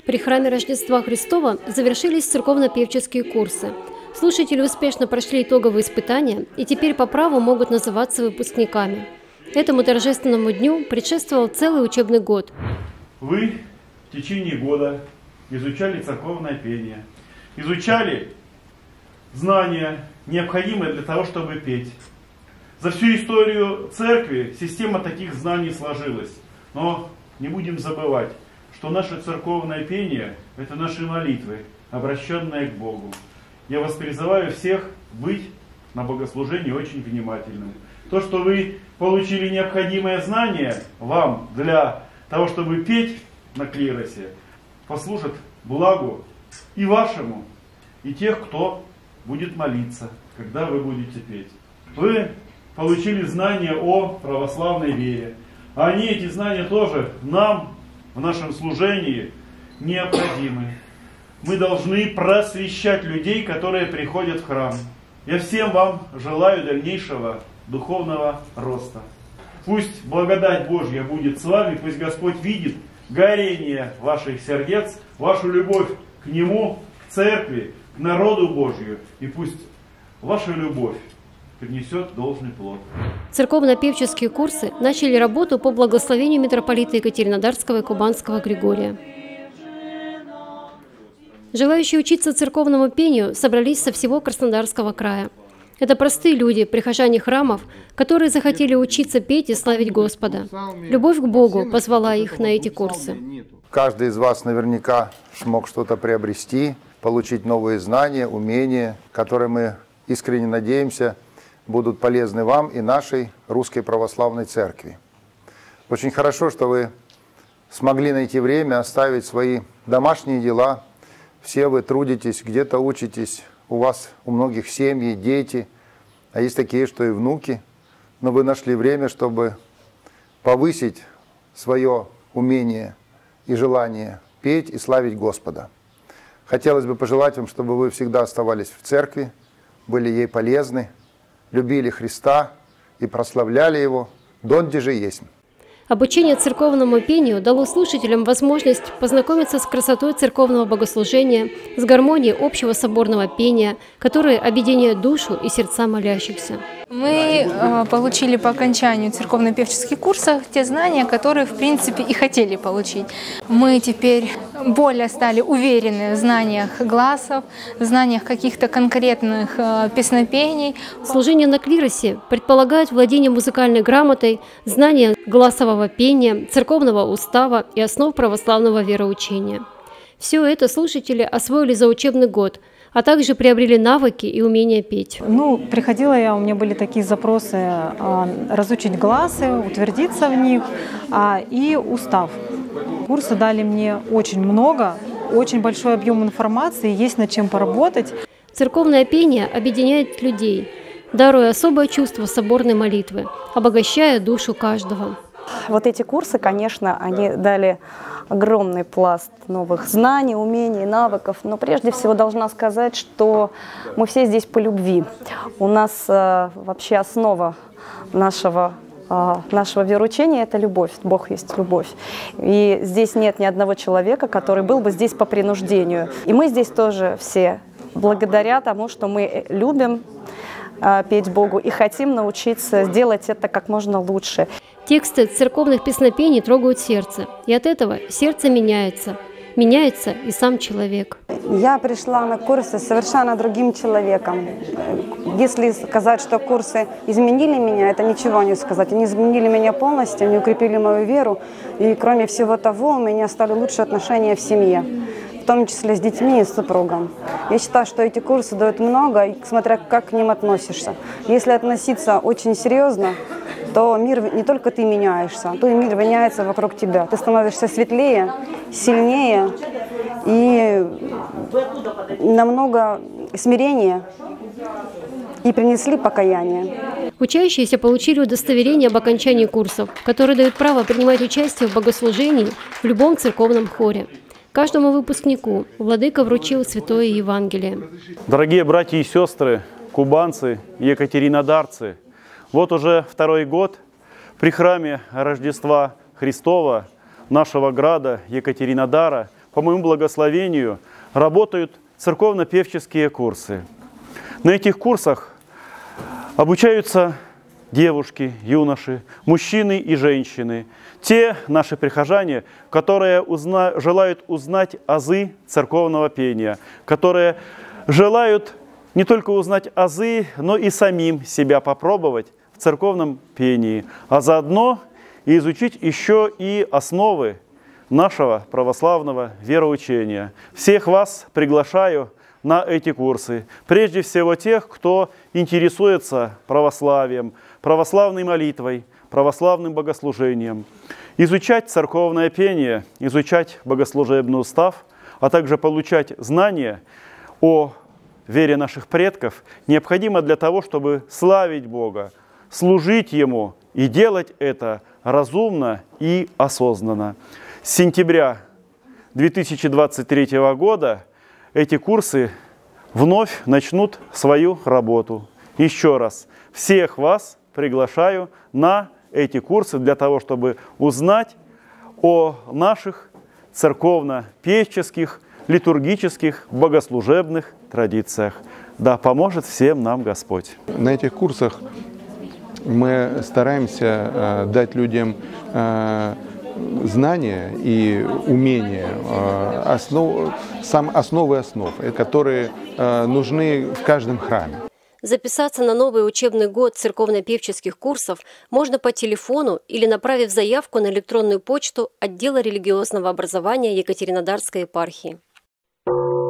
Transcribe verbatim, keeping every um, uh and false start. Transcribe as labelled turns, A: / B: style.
A: При храме Рождества Христова завершились церковно-певческие курсы. Слушатели успешно прошли итоговые испытания и теперь по праву могут называться выпускниками. Этому торжественному дню предшествовал целый учебный год.
B: Вы в течение года изучали церковное пение, изучали знания, необходимые для того, чтобы петь. За всю историю церкви система таких знаний сложилась. Но не будем забывать, что наше церковное пение – это наши молитвы, обращенные к Богу. Я вас призываю всех быть на богослужении очень внимательным. То, что вы получили необходимое знание вам для того, чтобы петь на клиросе, послужит благу и вашему, и тех, кто будет молиться, когда вы будете петь. Вы получили знания о православной вере. А они, эти знания, тоже нам в нашем служении необходимы. Мы должны просвещать людей, которые приходят в храм. Я всем вам желаю дальнейшего духовного роста. Пусть благодать Божья будет с вами, пусть Господь видит горение ваших сердец, вашу любовь к Нему, к церкви, к народу Божью. И пусть ваша любовь принесет должный плод.
A: Церковно-певческие курсы начали работу по благословению митрополита Екатеринодарского и Кубанского Григория. Желающие учиться церковному пению собрались со всего Краснодарского края. Это простые люди, прихожане храмов, которые захотели учиться петь и славить Господа. Любовь к Богу позвала их на эти курсы.
C: Каждый из вас наверняка смог что-то приобрести, получить новые знания, умения, которые мы искренне надеемся будут полезны вам и нашей Русской Православной Церкви. Очень хорошо, что вы смогли найти время оставить свои домашние дела. Все вы трудитесь, где-то учитесь, у вас у многих семьи, дети, а есть такие, что и внуки. Но вы нашли время, чтобы повысить свое умение и желание петь и славить Господа. Хотелось бы пожелать вам, чтобы вы всегда оставались в церкви, были ей полезны, любили Христа и прославляли Его, донде же есть.
A: Обучение церковному пению дало слушателям возможность познакомиться с красотой церковного богослужения, с гармонией общего соборного пения, которое объединяет душу и сердца молящихся.
D: Мы э, получили по окончанию церковно-певческих курсов те знания, которые, в принципе, и хотели получить. Мы теперь более стали уверены в знаниях гласов, в знаниях каких-то конкретных э, песнопений.
A: Служение на клиросе предполагает владение музыкальной грамотой, знание гласового пения, церковного устава и основ православного вероучения. Все это слушатели освоили за учебный год, а также приобрели навыки и умения петь.
E: Ну, приходила я, у меня были такие запросы а, разучить гласы, утвердиться в них а, и устав. Курсы дали мне очень много, очень большой объем информации, есть над чем поработать.
A: Церковное пение объединяет людей, даруя особое чувство соборной молитвы, обогащая душу каждого.
F: Вот эти курсы, конечно, они дали огромный пласт новых знаний, умений, навыков. Но прежде всего должна сказать, что мы все здесь по любви. У нас э, вообще основа нашего, э, нашего вероучения – это любовь. Бог есть любовь. И здесь нет ни одного человека, который был бы здесь по принуждению. И мы здесь тоже все благодаря тому, что мы любим э, петь Богу и хотим научиться делать это как можно лучше.
A: Тексты церковных песнопений трогают сердце, и от этого сердце меняется. Меняется и сам человек.
G: Я пришла на курсы совершенно другим человеком. Если сказать, что курсы изменили меня, это ничего не сказать. Они изменили меня полностью, они укрепили мою веру. И кроме всего того, у меня стали лучшие отношения в семье, в том числе с детьми и с супругом. Я считаю, что эти курсы дают много, смотря как к ним относишься. Если относиться очень серьезно, то мир, не только ты меняешься, то и мир меняется вокруг тебя. Ты становишься светлее, сильнее и намного смирения, и принесли покаяние.
A: Учащиеся получили удостоверение об окончании курсов, которые дают право принимать участие в богослужении в любом церковном хоре. Каждому выпускнику владыка вручил Святое Евангелие.
B: Дорогие братья и сестры, кубанцы и екатеринодарцы, вот уже второй год при храме Рождества Христова нашего града Екатеринодара по моему благословению, работают церковно-певческие курсы. На этих курсах обучаются девушки, юноши, мужчины и женщины, те наши прихожане, которые узна... желают узнать азы церковного пения, которые желают не только узнать азы, но и самим себя попробовать в церковном пении, а заодно и изучить еще и основы нашего православного вероучения. Всех вас приглашаю на эти курсы. Прежде всего тех, кто интересуется православием, православной молитвой, православным богослужением. Изучать церковное пение, изучать богослужебный устав, а также получать знания о вере наших предков необходимо для того, чтобы славить Бога, служить Ему и делать это разумно и осознанно. С сентября две тысячи двадцать третьего года эти курсы вновь начнут свою работу. Еще раз, всех вас приглашаю на эти курсы для того, чтобы узнать о наших церковно-певческих, литургических, богослужебных традициях. Да поможет всем нам Господь.
H: На этих курсах мы стараемся э, дать людям э, знания и умения, э, основ, сам, основы основ, которые э, нужны в каждом храме.
A: Записаться на новый учебный год церковно-певческих курсов можно по телефону или направив заявку на электронную почту отдела религиозного образования Екатеринодарской епархии.